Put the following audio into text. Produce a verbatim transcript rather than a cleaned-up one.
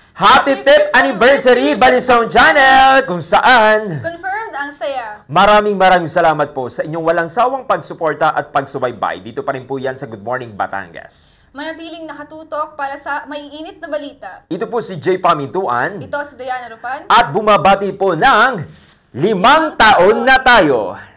Happy fifth Anniversary Balisong Channel! Kung saan confirmed ang saya. Maraming maraming salamat po sa inyong walang sawang pagsuporta at pagsubaybay. Dito pa rin po yan sa Good Morning Batangas. Manatiling nakatutok para sa maiinit na balita. Ito po si Jay Pamintuan. Ito si Diana Rupan. At bumabati po ng limang taon na tayo.